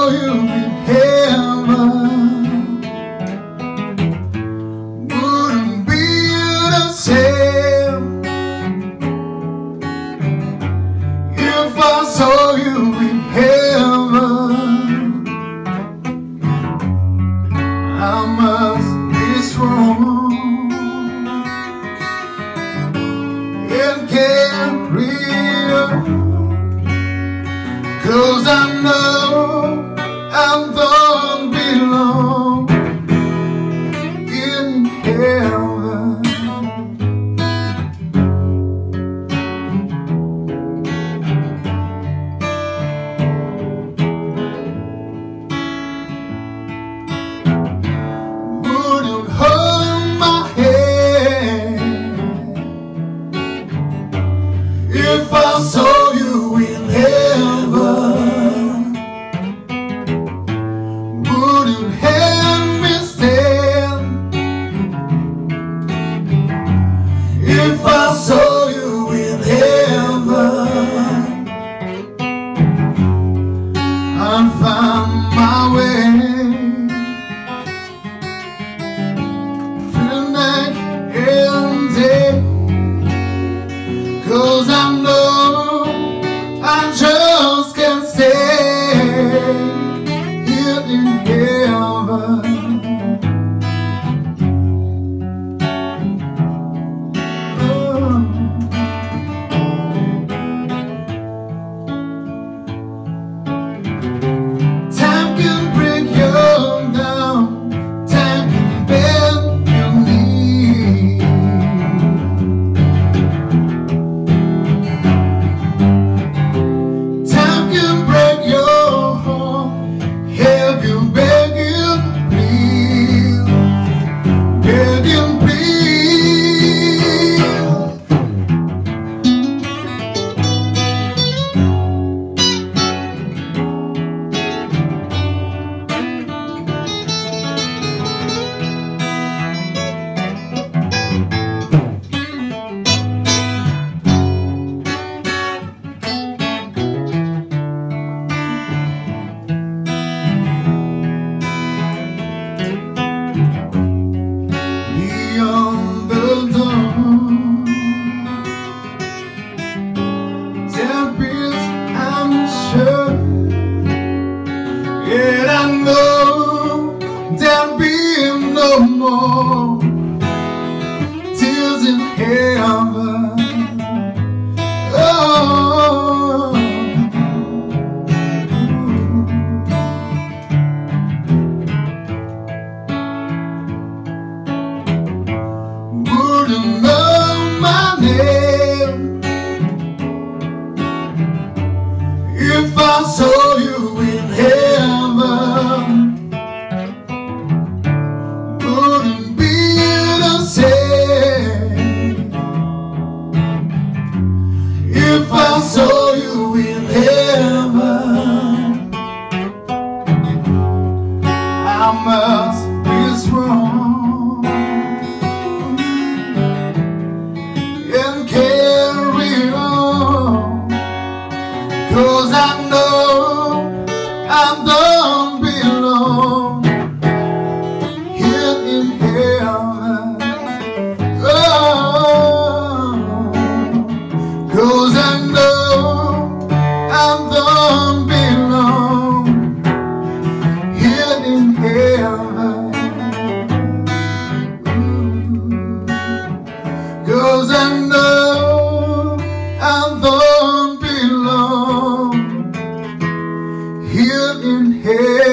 saw you in heaven, wouldn't be the same. If I saw you in heaven, I must be strong and carry on. 'Cause I know I don't belong in heaven. Would you hold my hand if I saw you in heaven? If I saw you in heaven, I'd find my way, feeling like empty. 'Cause I know I just can't stay here in heaven. And I know there'll be no more tears in heaven. Oh, wouldn't know my name if I saw you in heaven. Wouldn't be the same if I saw you in heaven. I must be strong and carry on. 'Cause I know I don't belong here in heaven. Oh, 'cause I know I don't belong here in heaven. 'Cause I know I don't belong here in heaven.